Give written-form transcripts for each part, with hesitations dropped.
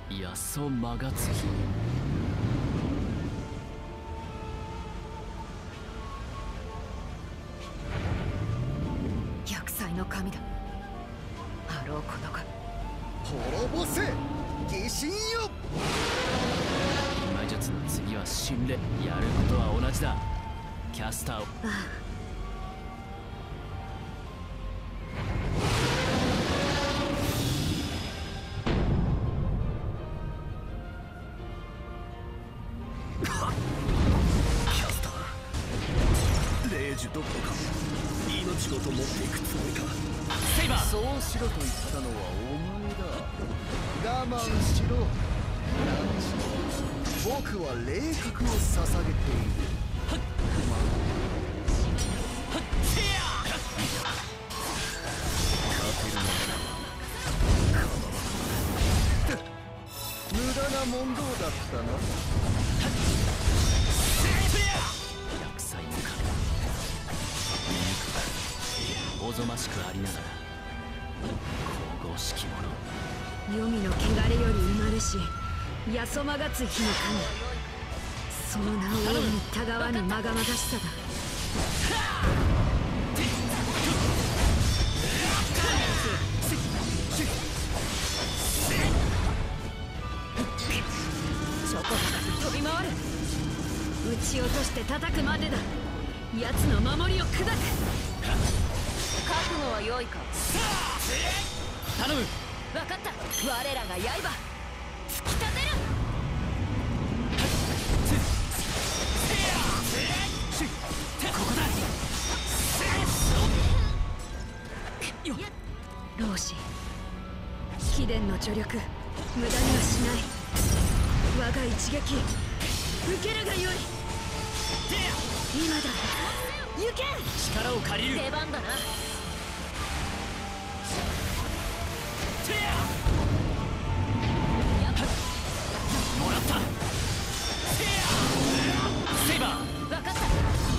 やそまがつひ厄災の神だ。あろうことか。 滅ぼせ疑心よ。 魔術の次は神霊。やることは同じだ。キャスターをどころか命ごと持っていくつもりか。 セイバー、 そうしろと言ったのはお前だ。我慢しろ。僕は霊覚を捧げている。勝てるのなら無駄な問答だったな。 厄災の神、おぞましくありながら神々しきもの。 黄泉の汚れより生まれし八十間がつ火の神。その名を大いにたがわぬまがまがしさだ。チョコが飛び回る。撃ち落として叩くまでだ。奴の守りを砕く。覚悟は良いか。 頼む。 分かった。我らが刃突き立てる。 ここだ。 老子、貴殿の助力無駄にはしない。我が一撃受けるがよい。今だ。行け。 力を借りる。 出番だな。 もらった。セイバー、 分かった。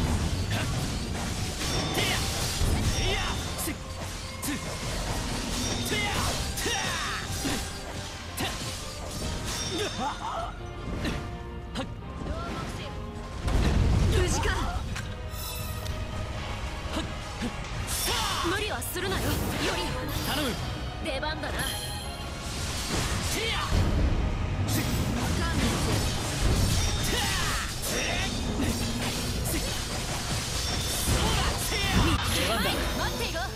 無事か。無理はするなよ。より頼む。 出番だな。 出番だ。 待っていろ。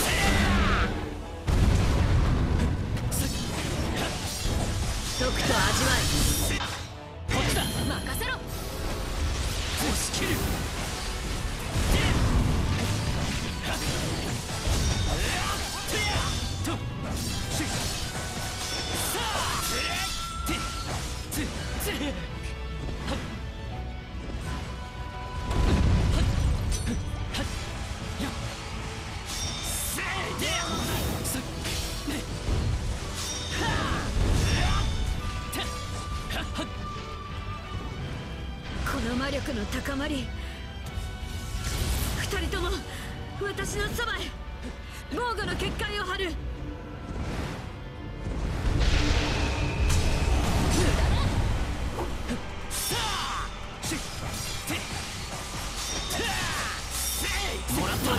とくと味わえ。 こっちだ。 任せろ。 押し切る。 この魔力の高まり。二人とも私のそばへ。防護の結界を張る。 もらった。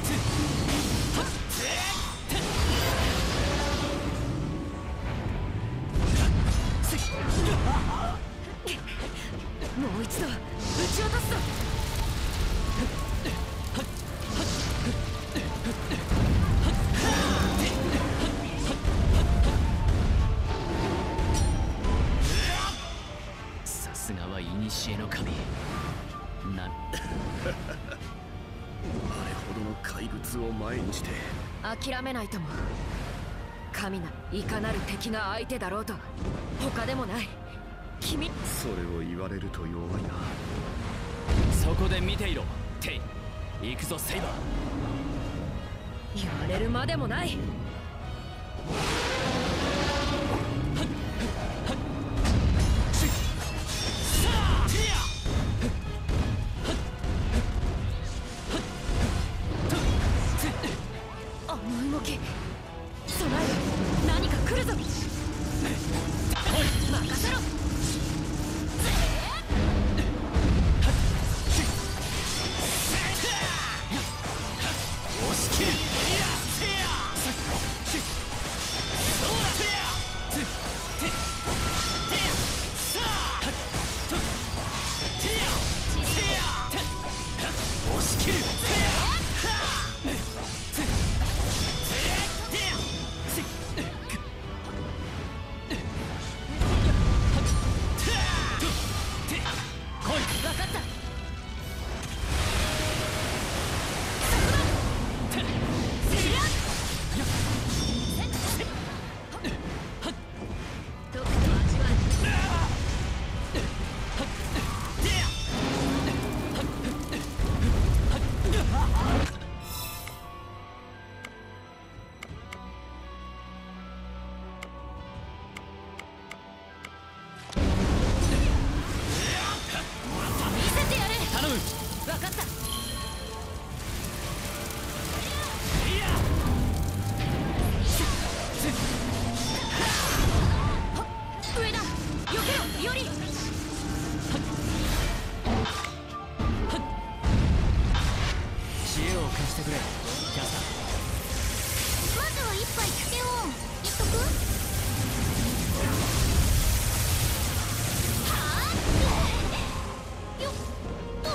もう一度撃ち落とすぞ。 さすがは古の神。あれほどの怪物を前にして諦めないとも。神ならいかなる敵が相手だろうと他でもない。君、 それを言われると弱いな。 そこで見ていろ。テイ、行くぞセイバー。 言われるまでもない。あの動き。備える。何か来るぞ。 任せろ。 押し切る。押し切る。 分かった。分かった。上だ。避けろ。より知恵を貸してくれキャスター。 まずは一杯つけを言っとく。はあよっと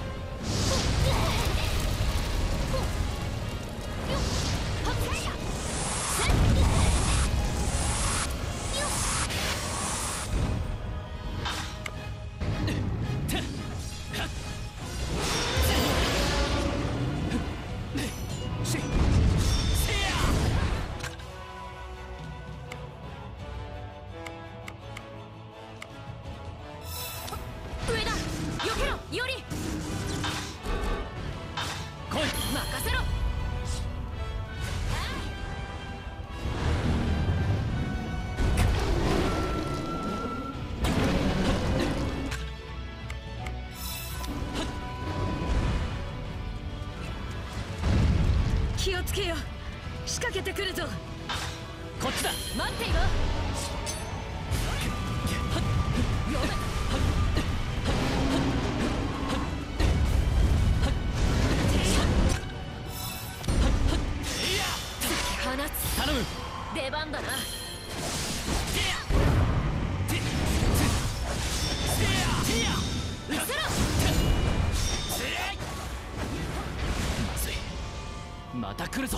上だ。避けろ。より来い。 任せろ。気をつけよ。仕掛けてくるぞ。 こっちだ。 待っていろ。放つ。 頼む。 出番だな。見せろ。 まずい。また来るぞ。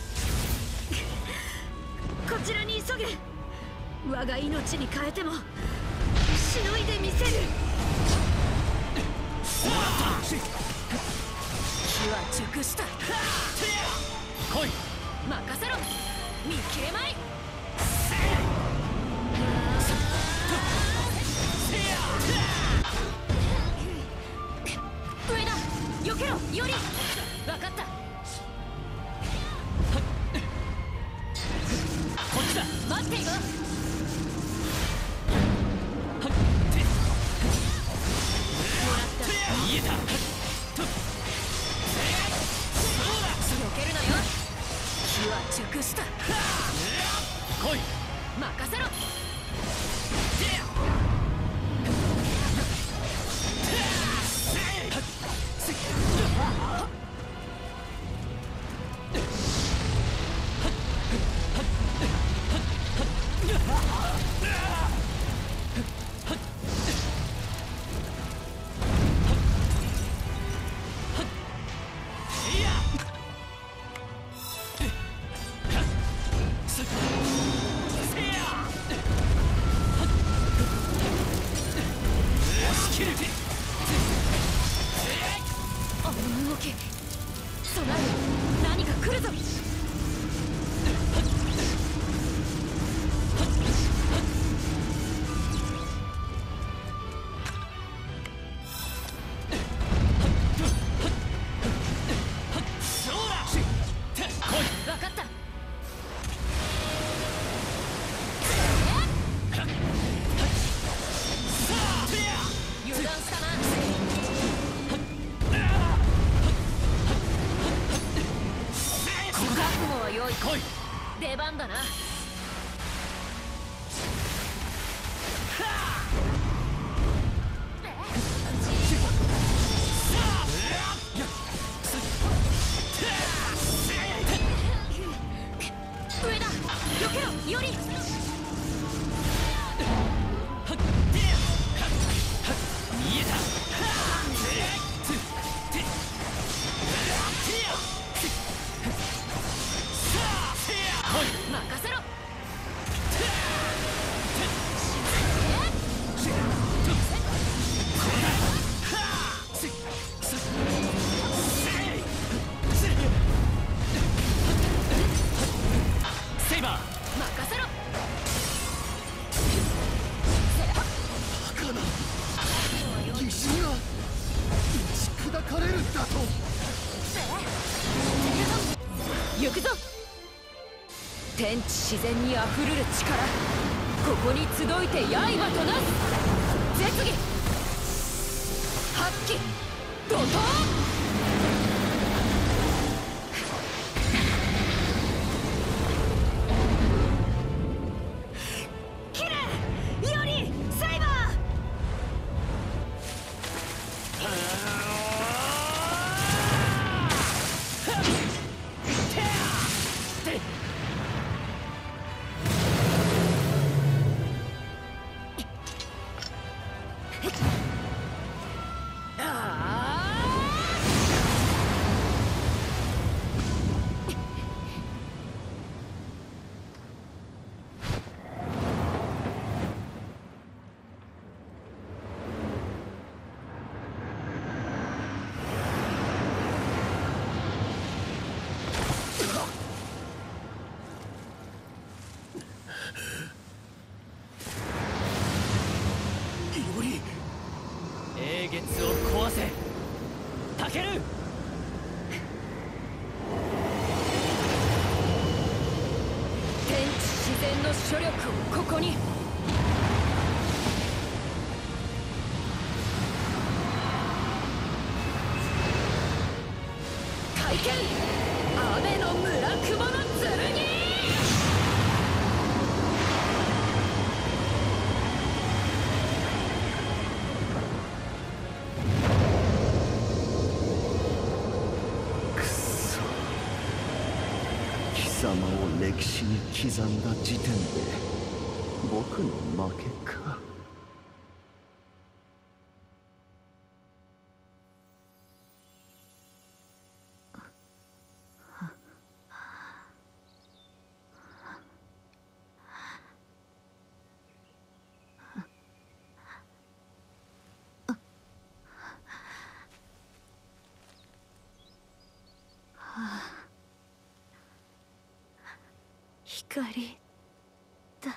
こちらに急げ。我が命に変えてもしのいでみせる。火は熟した。 来い。 任せろ。見切れまい。上だ。避けろ。より分かった。 こっちだ。 待っていろ。 見えた。 避けるなよ。火は熟した。 来い。 任せろ。あの動き。備えろ。何か来るぞ。分かった。油断したな。覚悟は良い。 来い。 出番だな。 けろより。 見えた。 任せろ。 セイバー任せろ。 義士には打ち砕かれるんだと。 行くぞ。天地自然にあふれる力、ここに集いて刃となす。絶技発揮怒涛。キレよりセイバ英月を壊せタケル。 天地自然の諸力をここに。会見雨の村雲の剣。 貴様を歴史に刻んだ時点で僕の負けか。 光だ。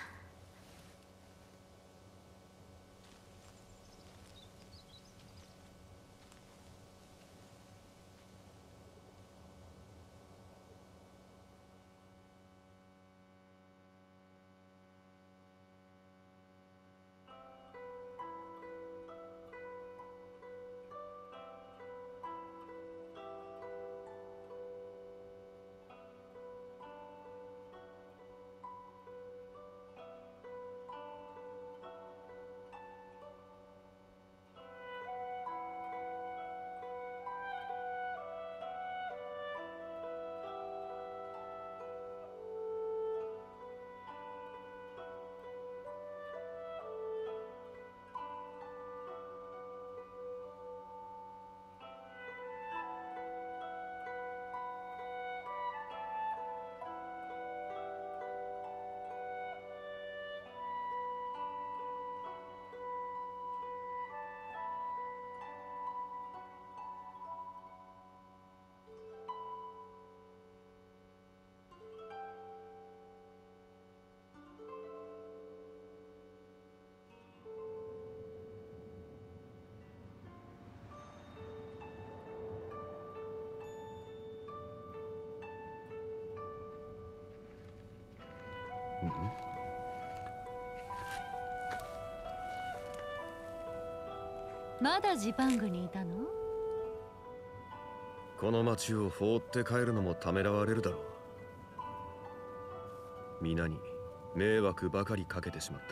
まだジパングにいたの？ この町を放って帰るのもためらわれるだろう。皆に迷惑ばかりかけてしまった。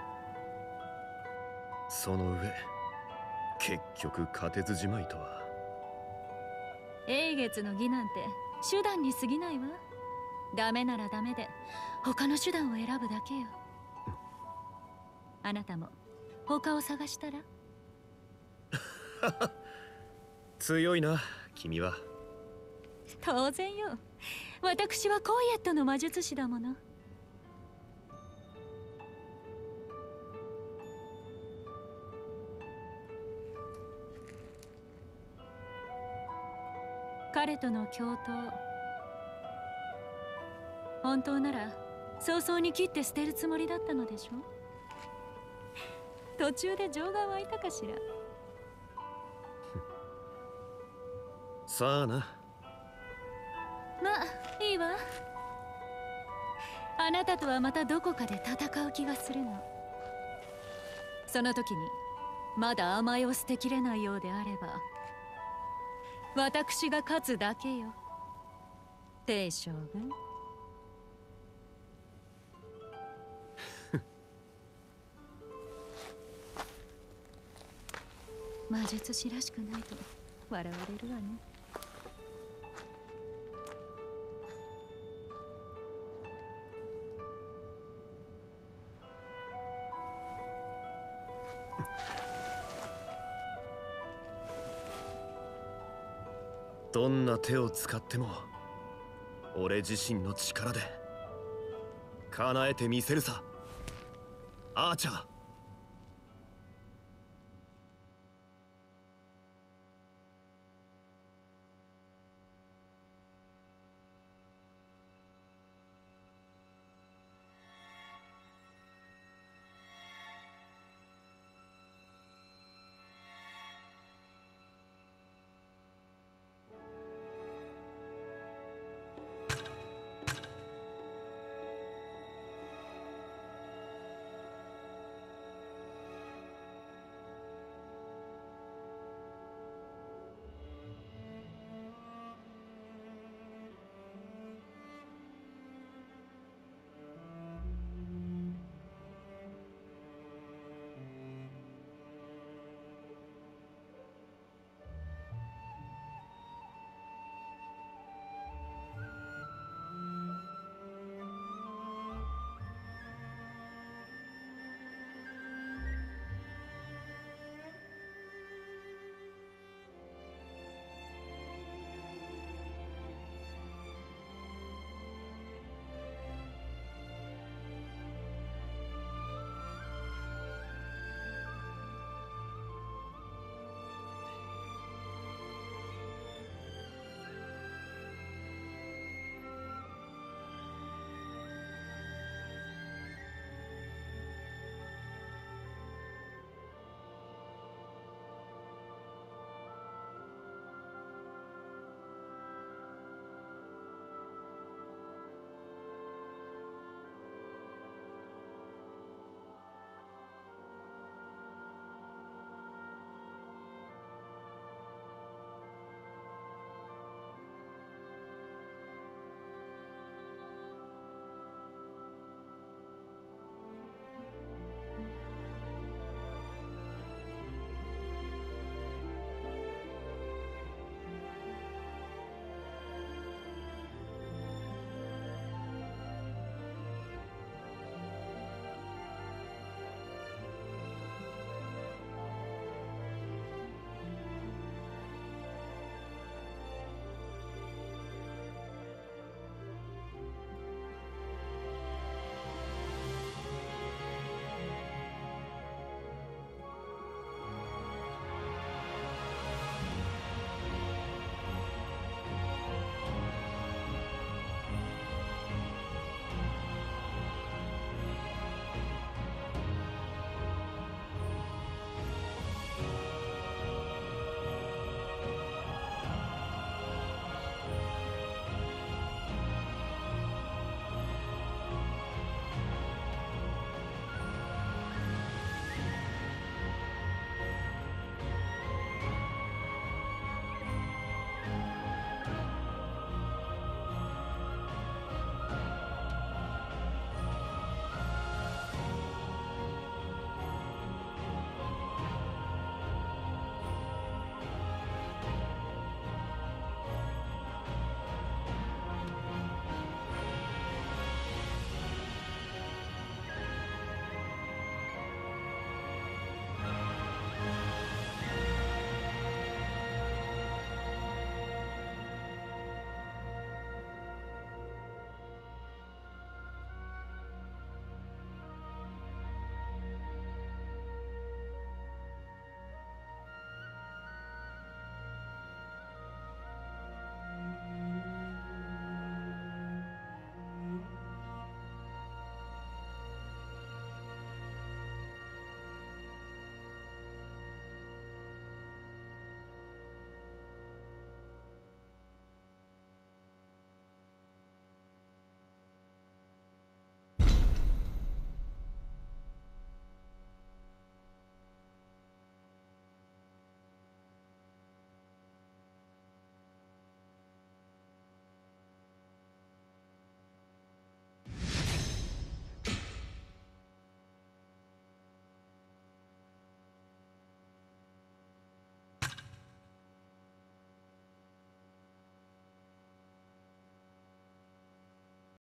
その上結局勝てずじまいとは。 英月の義なんて手段に過ぎないわ。 ダメならダメで他の手段を選ぶだけよ。あなたも他を探したら？ 強いな君は。 当然よ。私はコイエットの魔術師だもの。彼との共闘、本当なら早々に切って捨てるつもりだったのでしょ。途中で情が湧いたかしら。 さあな。 まあいいわ。あなたとはまたどこかで戦う気がするの。その時にまだ甘えを捨てきれないようであれば、私が勝つだけよ、帝将軍。魔術師らしくないと笑われるわね。 どんな手を使っても俺自身の力で叶えてみせるさ、アーチャー。